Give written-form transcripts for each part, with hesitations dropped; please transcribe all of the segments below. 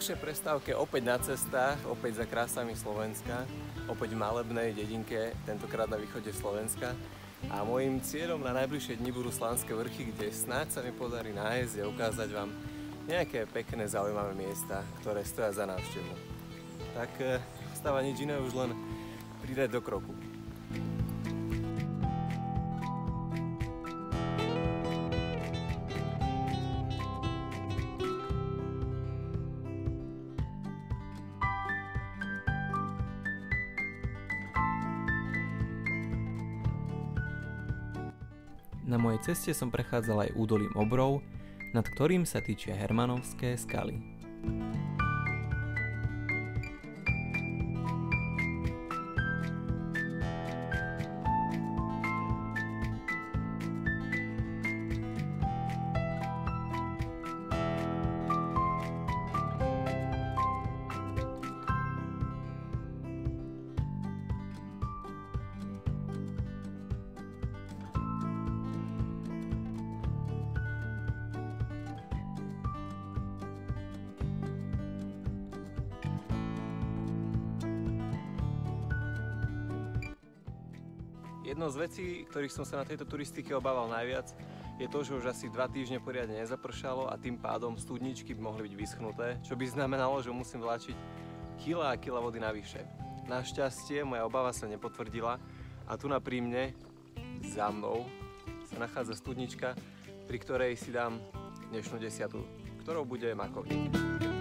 dlhšej prestávke opäť na cestách, opäť za krásami Slovenska, opäť v malebnej dedinke, tentokrát na východe Slovenska. A môjim cieľom na najbližšie dni budú Slánske vrchy, kde snáď sa mi podarí nájsť a ukázať vám nejaké pekné, zaujímavé miesta, ktoré stoja za návštevu. Tak stáva nič iné, už len pridať do kroku. Na mojej ceste som prechádzal aj údolím Obrov, nad ktorým sa týčia Hermanovské skaly. Jednou z vecí, ktorých som sa na tejto turistike obával najviac, je to, že už asi 2 týždne poriadne nezapršalo a tým pádom studničky by mohli byť vyschnuté, čo by znamenalo, že musím vláčiť kila a kila vody navyše. Našťastie moja obava sa nepotvrdila a tu pri mne, za mnou, sa nachádza studnička, pri ktorej si dám dnešnú desiatu, ktorou bude makovník.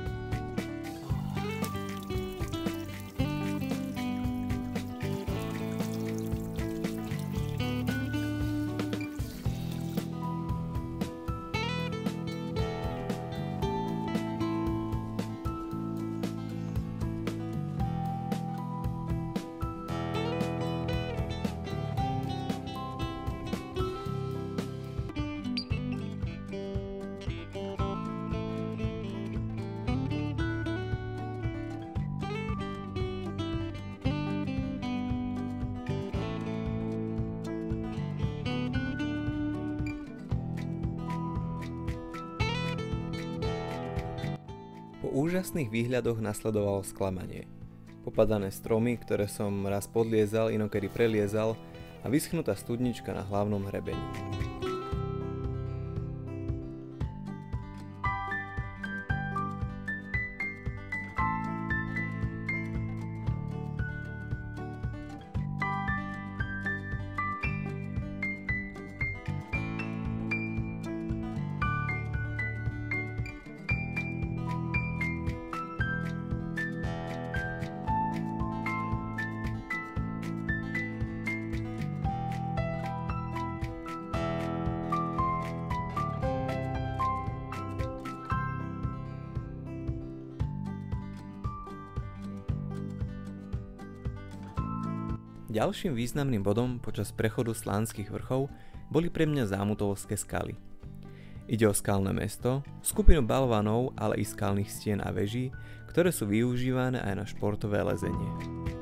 Po úžasných výhľadoch nasledovalo sklamanie. Popadané stromy, ktoré som raz podliezal, inokedy preliezal a vyschnutá studnička na hlavnom hrebení. Ďalším významným bodom počas prechodu Slánskych vrchov boli pre mňa Zámutovské skaly. Ide o skalné mesto, skupinu balvanov, ale i skalných stien a veží, ktoré sú využívané aj na športové lezenie.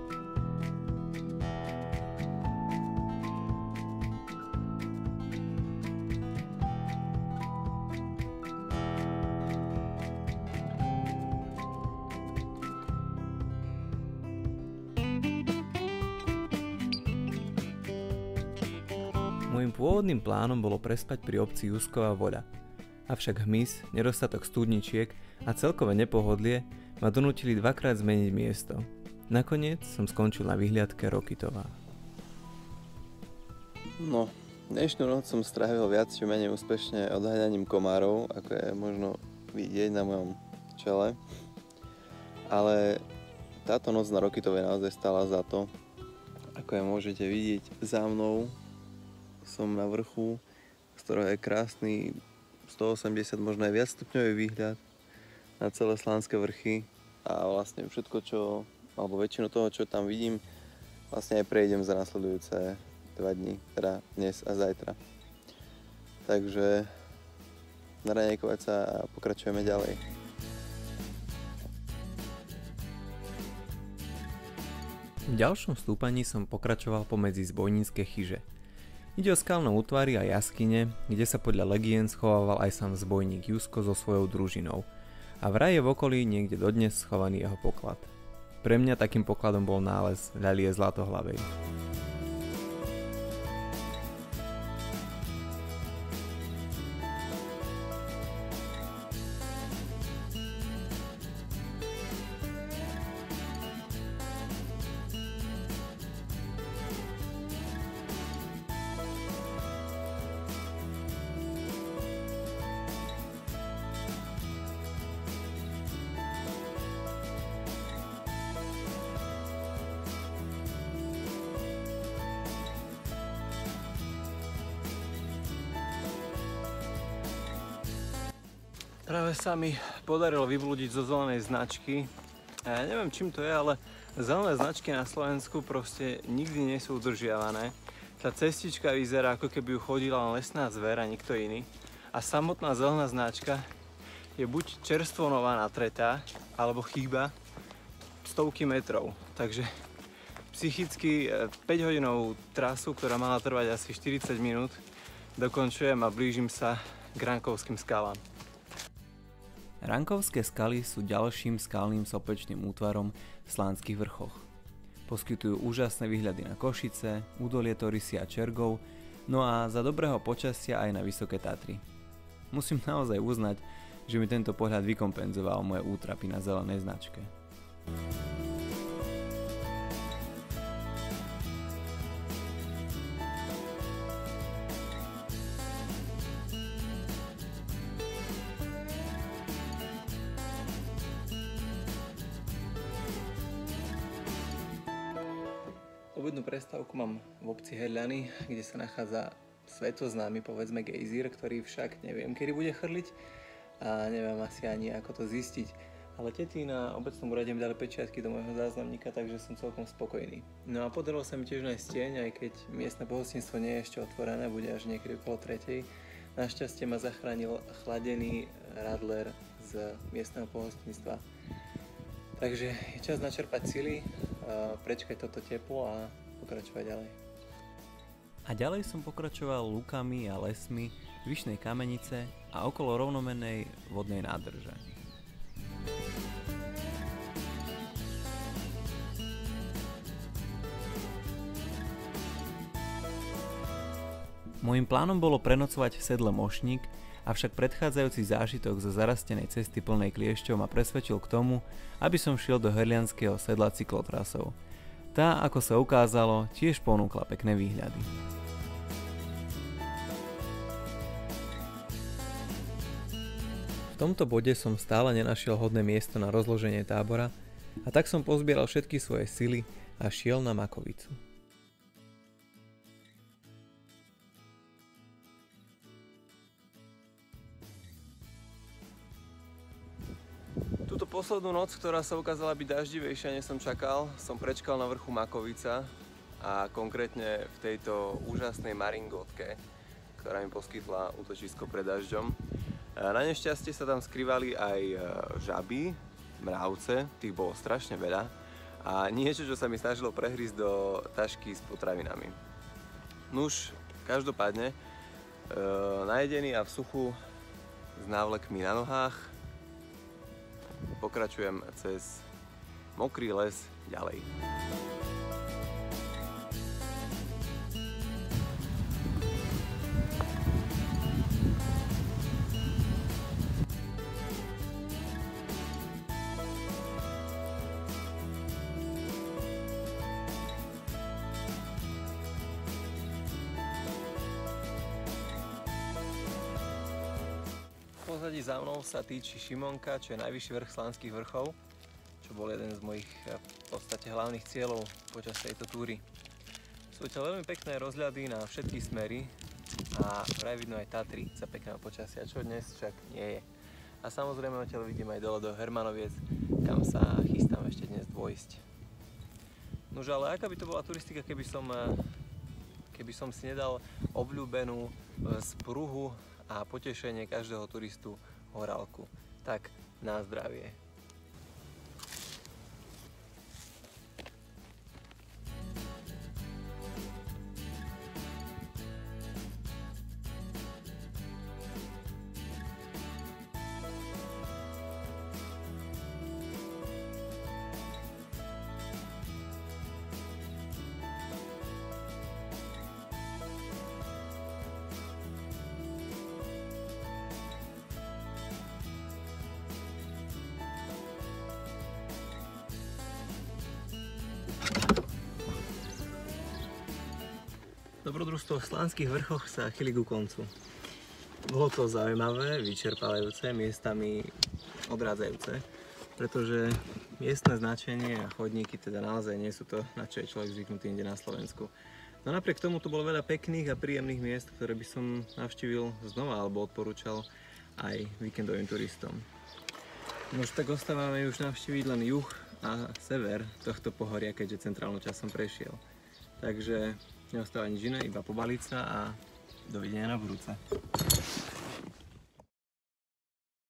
Mojím pôvodným plánom bolo prespať pri obci Jusková Voľa, avšak hmyz, nedostatok studničiek a celkové nepohodlie ma donútili dvakrát zmeniť miesto. Nakoniec som skončil na vyhliadke Rokytová. No, dnešnú noc som strávil viac či menej úspešne odháňaním komárov, ako je možno vidieť na mojom čele. Ale táto noc na Rokytovej naozaj stála za to. Ako je môžete vidieť za mnou, som na vrchu, z ktorého je krásny 180, možno aj viac stupňový výhľad na celé Slánske vrchy a vlastne všetko, alebo väčšinu toho, čo tam vidím, vlastne aj prejdem za nasledujúce 2 dni, teda dnes a zajtra. Takže naraňajkovať sa a pokračujeme ďalej. V ďalšom stúpaní som pokračoval pomedzi zbojnícke chyže. Ide o skalné útvary a jaskyne, kde sa podľa legend schovával aj sám zbojník Jusko so svojou družinou. a vraj je v okolí niekde dodnes schovaný jeho poklad. Pre mňa takým pokladom bol nález ľalie Zlatohlavej. Práve sa mi podarilo vyblúdiť zo zelenej značky. A ja neviem, čím to je, ale zelené značky na Slovensku proste nikdy nie sú udržiavané. Tá cestička vyzerá, ako keby ju chodila len lesná zver a nikto iný. A samotná zelená značka je buď čerstvo nová natretá, alebo chýba stovky metrov. Takže psychicky 5-hodinovú trasu, ktorá mala trvať asi 40 minút, dokončujem a blížim sa k Rankovským skalám. Rankovské skaly sú ďalším skalným sopečným útvarom v Slánskych vrchoch. Poskytujú úžasné výhľady na Košice, údolie Torysy a Čergov, no a za dobrého počasia aj na Vysoké Tatry. Musím naozaj uznať, že mi tento pohľad vykompenzoval moje útrapy na zelenej značke. Obednú prestávku mám v obci Herľany, kde sa nachádza svetoznámy, povedzme, gejzír, ktorý však neviem, kedy bude chrliť a neviem asi ani, ako to zistiť. Ale tety na obecnom úrade mi dali pečiatky do môjho záznamníka, takže som celkom spokojný. No a podarilo sa mi tiež nájsť tieň, aj keď miestne pohostinstvo nie je ešte otvorené, bude až niekedy okolo 3. Našťastie ma zachránil chladený radler z miestneho pohostinstva. Takže je čas načerpať sily, prečkať toto teplo a pokračovať ďalej. A ďalej som pokračoval lúkami a lesmi Vyšnej Kamenice a okolo rovnomennej vodnej nádrže. Mojím plánom bolo prenocovať v sedle Mošník, avšak predchádzajúci zážitok zo zarastenej cesty plnej kliešťov ma presvedčil k tomu, aby som šiel do herlianského sedla cyklotrasou. Tá, ako sa ukázalo, tiež ponúkla pekné výhľady. V tomto bode som stále nenašiel hodné miesto na rozloženie tábora a tak som pozbieral všetky svoje sily a šiel na Makovicu. Túto poslednú noc, ktorá sa ukázala byť daždivejšia, než som čakal, som prečkal na vrchu Makovica a konkrétne v tejto úžasnej maringotke, ktorá mi poskytla útočisko pred dažďom. Na nešťastie sa tam skrývali aj žaby, mravce, tých bolo strašne veľa a niečo, čo sa mi snažilo prehrísť do tašky s potravinami. Nuž, každopádne, najedený a v suchu s návlekmi na nohách pokračujem cez mokrý les ďalej. V pozadí za mnou sa týči Šimonka, čo je najvyšší vrch Slánskych vrchov, čo bol jeden z mojich v podstate hlavných cieľov počas tejto túry. Sú to veľmi pekné rozhľady na všetky smery a vraj vidno aj Tatry za pekného počasia, čo dnes však nie je. A samozrejme odtiaľ vidím aj dole do Hermanoviec, kam sa chystám ešte dnes dôjsť. Nože ale aká by to bola turistika, keby som si nedal obľúbenú spruhu a potešenie každého turistu horálku. Tak na zdravie. Dobrodružstvo v Slánskych vrchoch sa chýli ku koncu. Bolo to zaujímavé, vyčerpávajúce, miestami odrádzajúce, pretože miestne značenie a chodníky teda naozaj nie sú to, na čo je človek zvyknutý inde na Slovensku. No napriek tomu tu bolo veľa pekných a príjemných miest, ktoré by som navštívil znova alebo odporúčal aj víkendovým turistom. No už tak ostávame už navštíviť len juh a sever tohto pohoria, keďže centrálnou časť som prešiel. Takže neostáva nič iné, iba pobaliť sa a dovidenia na budúce.